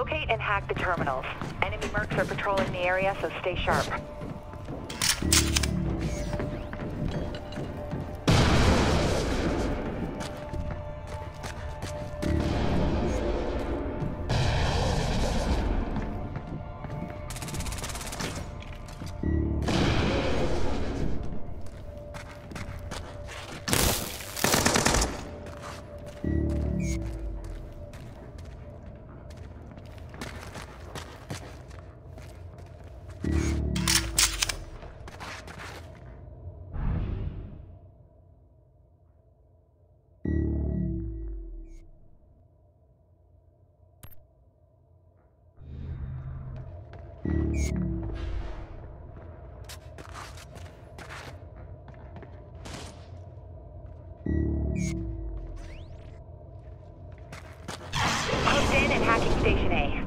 Locate and hack the terminals. Enemy mercs are patrolling the area, so stay sharp. Hooked in and hacking Station A.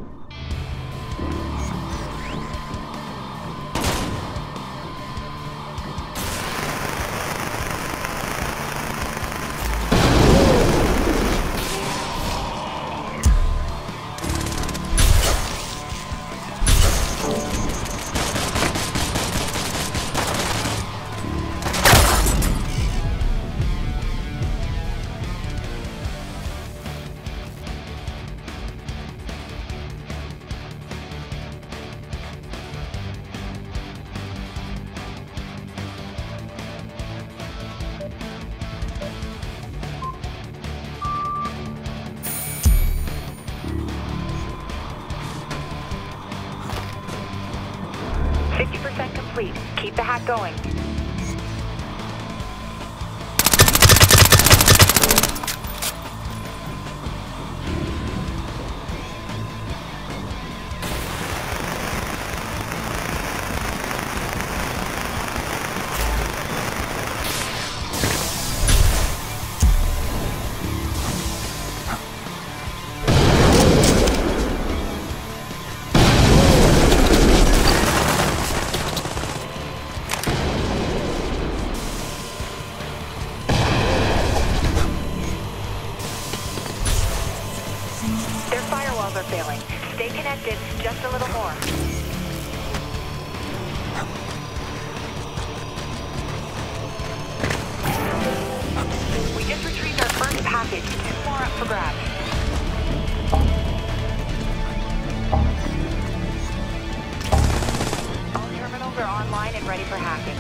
Complete. Keep the hack going. Their firewalls are failing. Stay connected, just a little more. We just retrieved our first package. 2 more up for grabs. All terminals are online and ready for hacking.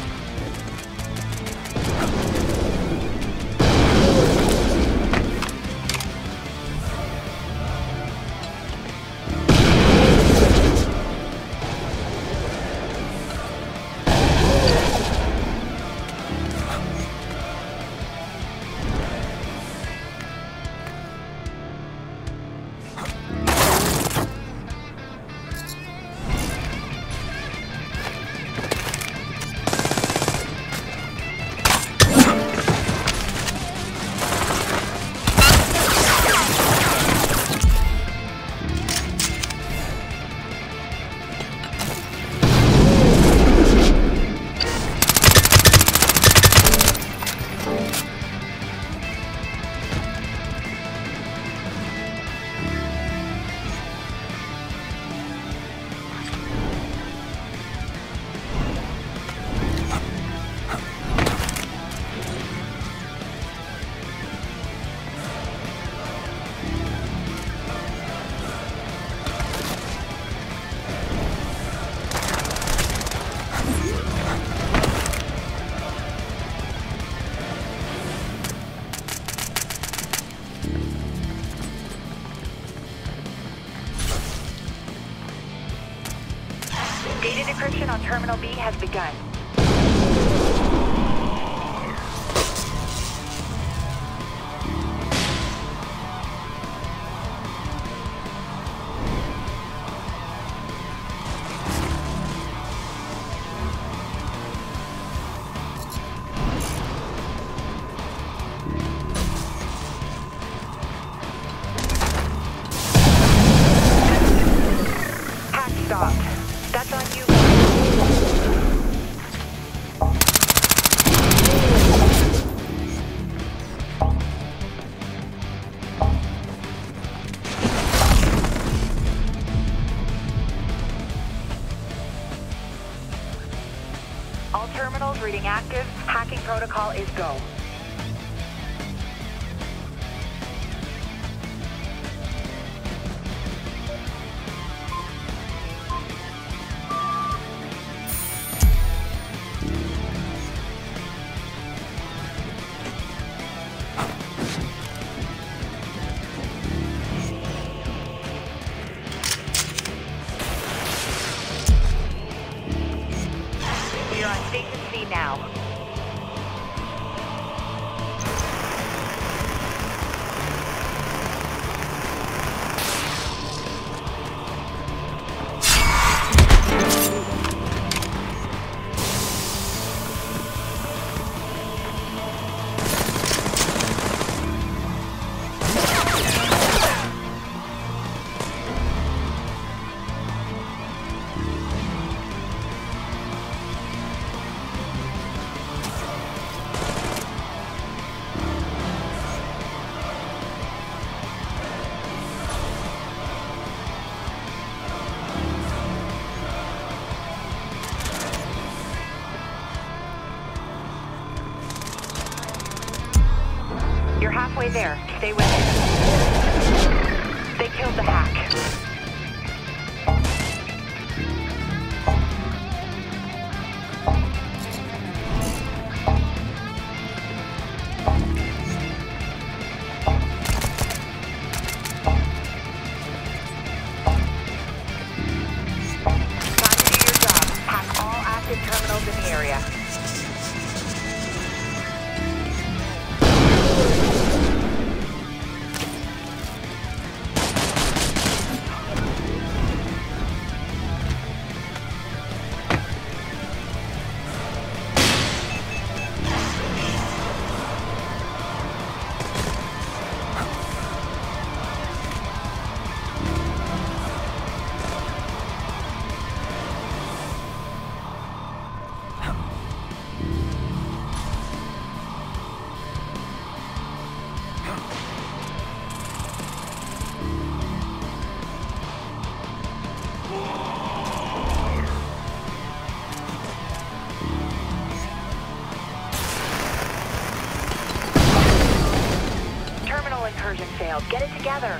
Data decryption on Terminal B has begun. Hack stopped. That's on you. protocol is go. We are on Station C now. You're halfway there. Stay with it. They killed the hack. Time to do your job. Hack all active terminals in the area. Incursion failed. Get it together.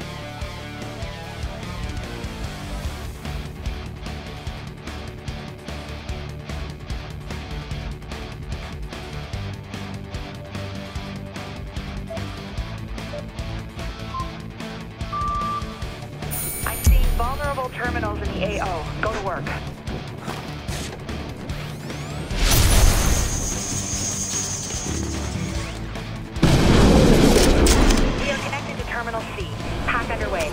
I'm seeing vulnerable terminals in the AO. Go to work. Terminal C. Hack underway.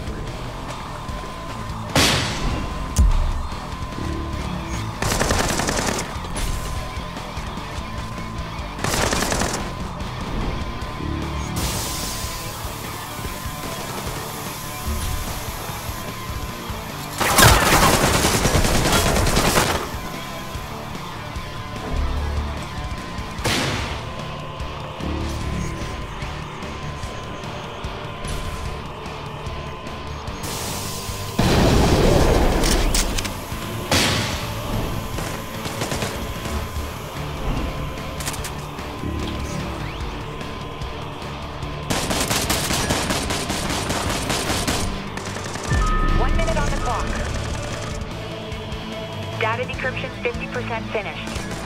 Data decryption 50% finished.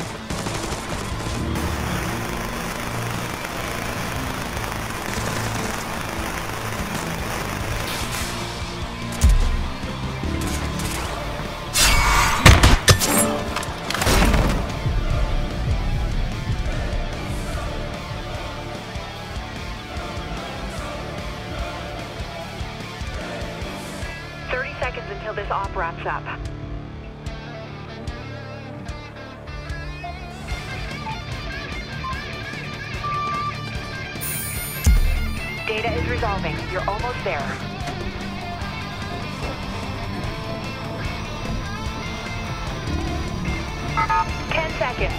Seconds until this op wraps up. Data is resolving. You're almost there. Ten seconds.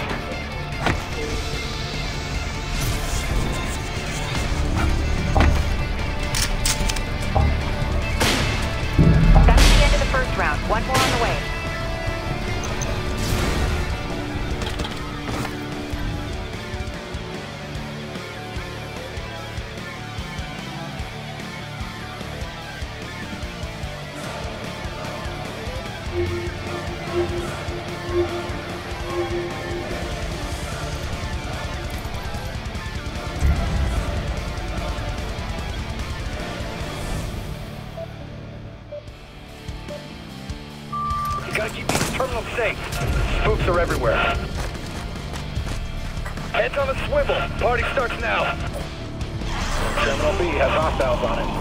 First round. One more on the way. Ops are everywhere. Heads on a swivel. Party starts now. Terminal B has hostiles on it.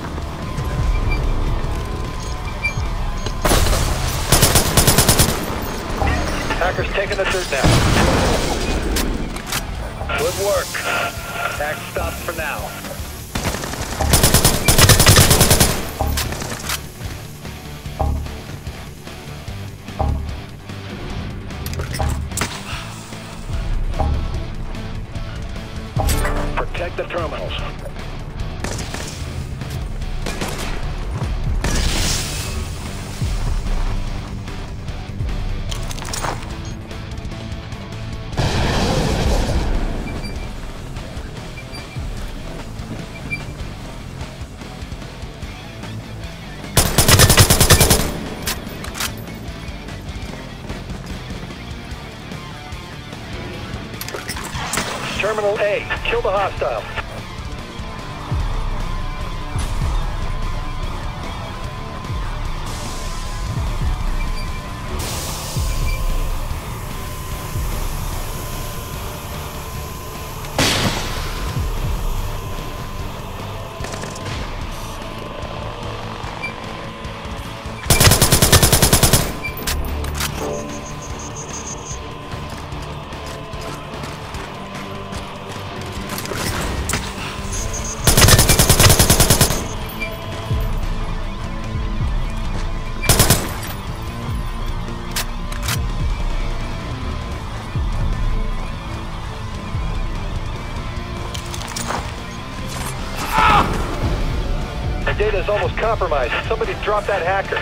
Hackers taking the dirt now. Good work. Hack stopped for now. Protect the terminals. Terminal A, kill the hostile. Data is almost compromised. Somebody drop that hacker.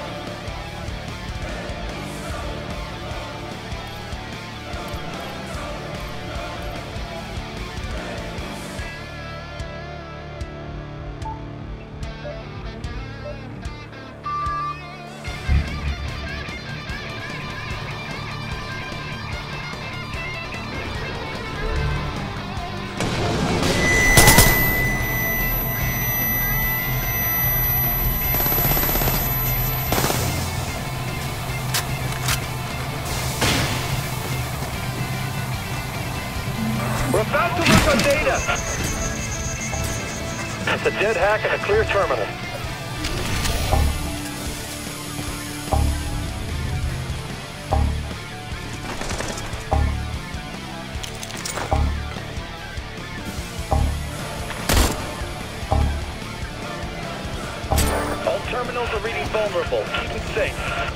We're about to lose our data! It's a dead hack and a clear terminal. All terminals are reading vulnerable. Keep it safe.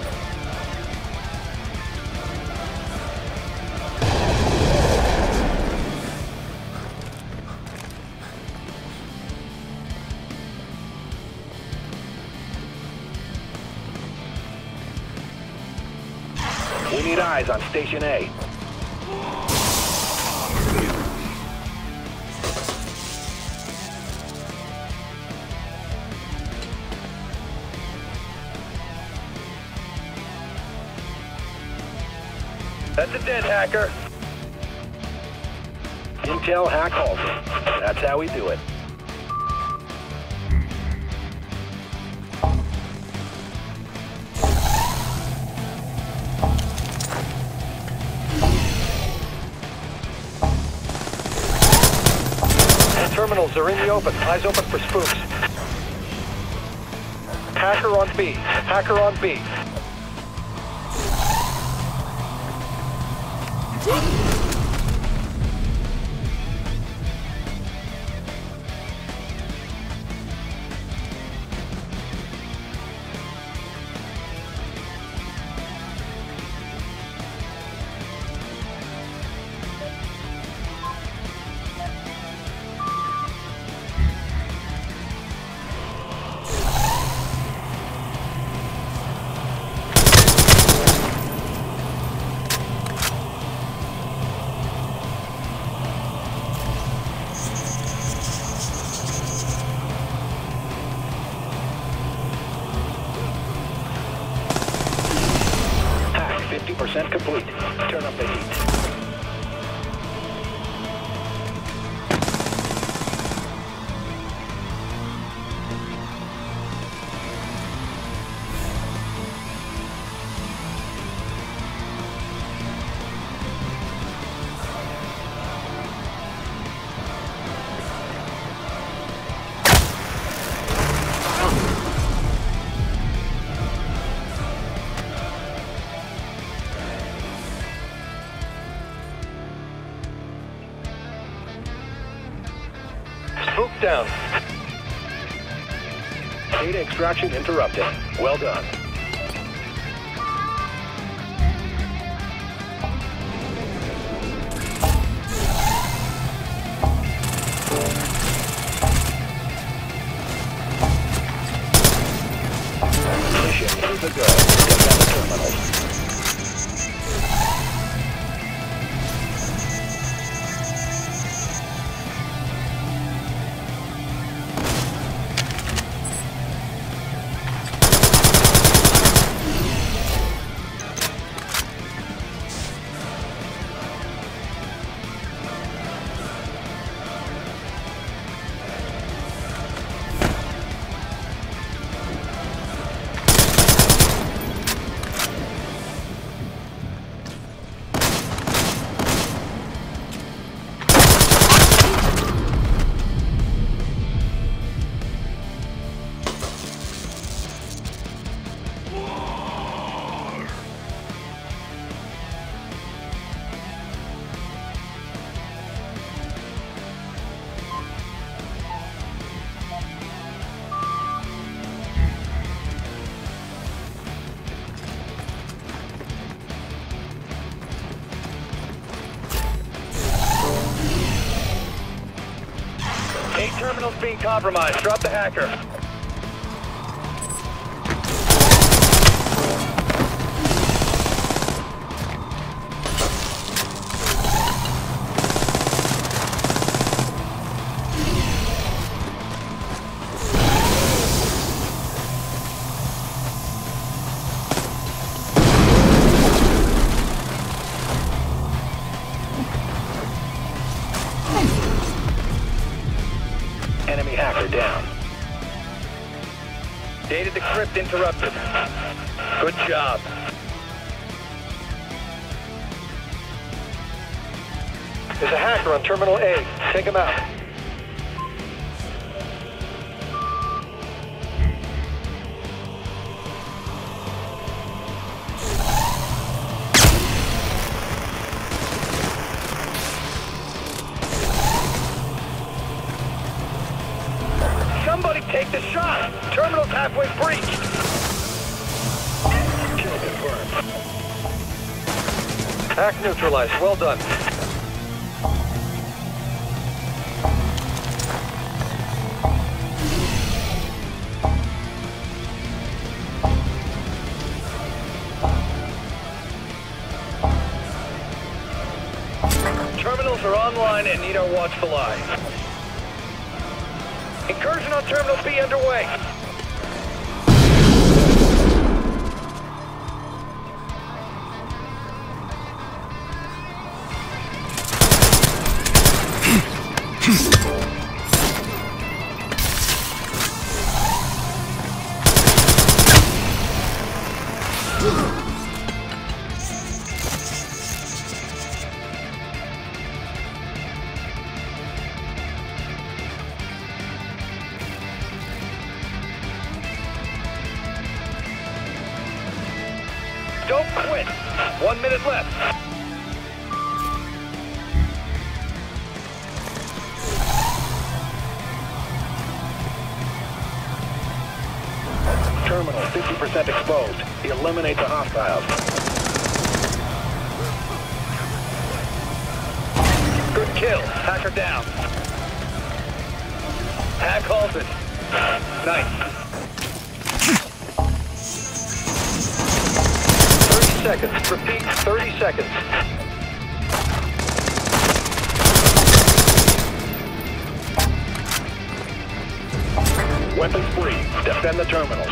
We need eyes on Station A. That's a dead hacker. Intel hack halted. That's how we do it. Terminals are in the open. Eyes open for spooks. Hacker on B. Hacker on B. Spook down. Data extraction interrupted. Well done. Mission is a go. Defend the terminals. Eight terminals being compromised. Drop the hacker. Enemy hacker down. Data decrypt interrupted. Good job. There's a hacker on Terminal A. Take him out. Somebody take the shot! Terminal's halfway breached! Kill confirmed. Hack neutralized. Well done. Terminals are online and need our watchful eye. Incursion on Terminal B underway. Don't quit. 1 minute left. Terminal 50% exposed. Eliminate the hostiles. Good kill. Hacker down. Hack halted. Nice. 30 seconds. Repeat, 30 seconds. Weapons free. Defend the terminals.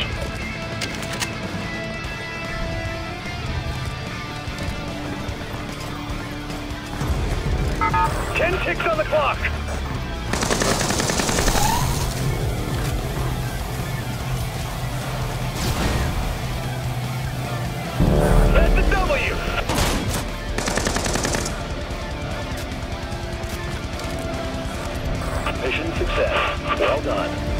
10 ticks on the clock. That's the W. Mission success. Well done.